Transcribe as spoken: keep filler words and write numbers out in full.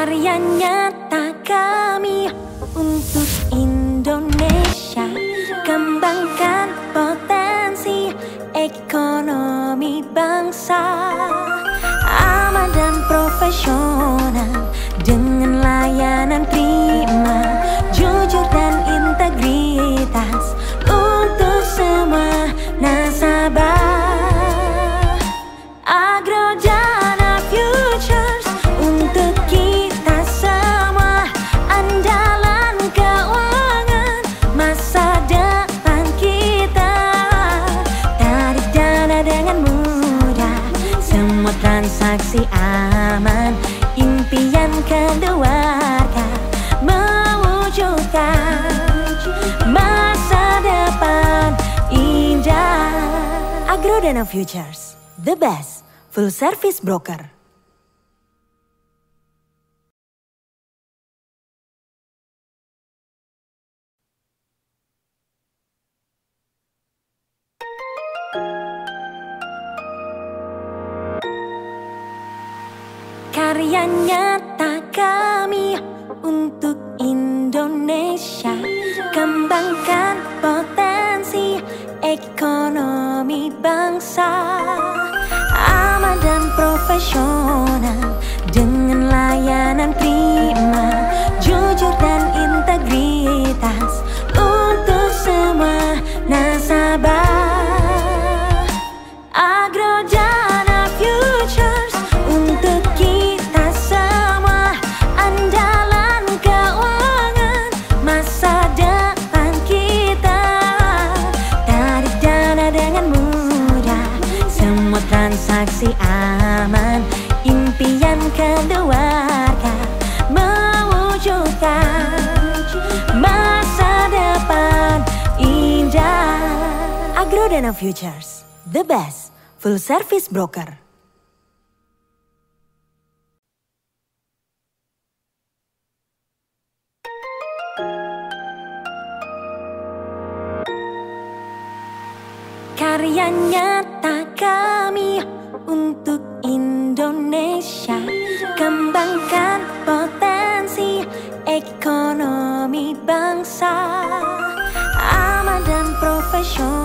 Karya nyata kami untuk Indonesia, kembangkan potensi ekonomi bangsa, aman dan profesional dengan layanan prima, jujur dan integritas untuk semua nasabah. Agrodana Futures untuk kita semua, andalan keuangan masa depan kita. Tarik dana dengan mudah, semua transaksi aman, impian keluarga mewujudkan masa depan indah. Agrodana Futures, the best full service broker. Karya nyata kami untuk Indonesia, kembangkan potensi ekonomi bangsa, aman dan profesional dengan layanan prima, jujur dan integritas untuk semua nasabah. Agrodana Futures untuk kita semua, andalan keuangan masa depan kita. Tarik dana dengan mudah, semua transaksi aman, impian keluarga mewujudkan masa depan indah. Agrodana Futures, the best full service broker. Karya nyata kami untuk Indonesia, kembangkan potensi ekonomi bangsa, aman dan profesional